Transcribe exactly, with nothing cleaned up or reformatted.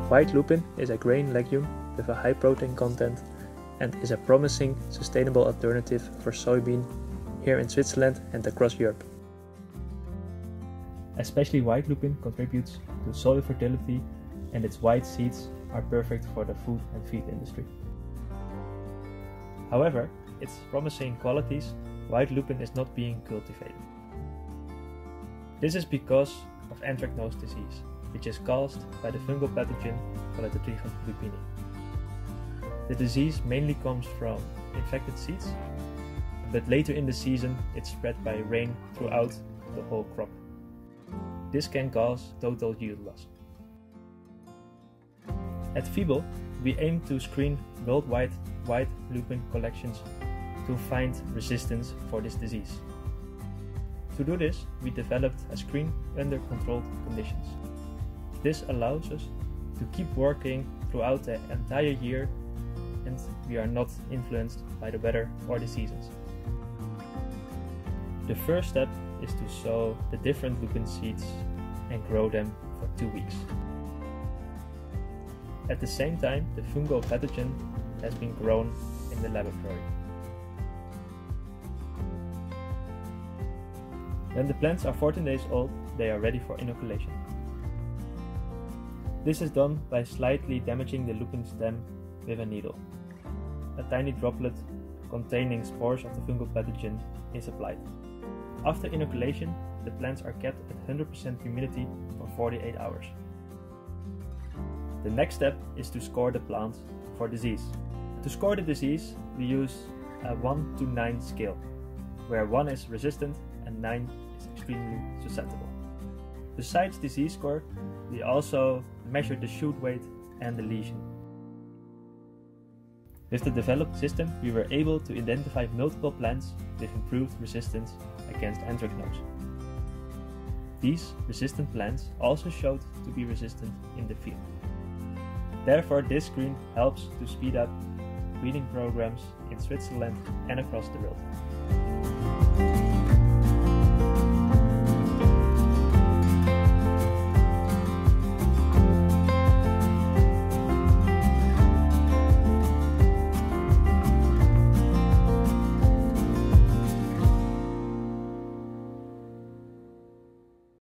White lupin is a grain legume with a high protein content and is a promising, sustainable alternative for soybean here in Switzerland and across Europe. Especially white lupin contributes to soil fertility, and its white seeds are perfect for the food and feed industry. However, its promising qualities, white lupin is not being cultivated. This is because of anthracnose disease, which is caused by the fungal pathogen Colatetrichum lupini. The disease mainly comes from infected seeds, but later in the season it's spread by rain throughout the whole crop. This can cause total yield loss. At Fiebel, we aim to screen worldwide white lupin collections to find resistance for this disease. To do this, we developed a screen under controlled conditions. This allows us to keep working throughout the entire year, and we are not influenced by the weather or the seasons. The first step is to sow the different lupin seeds and grow them for two weeks. At the same time, the fungal pathogen has been grown in the laboratory. When the plants are fourteen days old, they are ready for inoculation. This is done by slightly damaging the lupin stem with a needle. A tiny droplet containing spores of the fungal pathogen is applied. After inoculation, the plants are kept at one hundred percent humidity for forty-eight hours. The next step is to score the plant for disease. To score the disease, we use a one to nine scale, where one is resistant and nine is extremely susceptible. Besides disease score, we also measure the shoot weight and the lesion. With the developed system, we were able to identify multiple plants with improved resistance against anthracnose. These resistant plants also showed to be resistant in the field. Therefore, this screen helps to speed up breeding programs in Switzerland and across the world.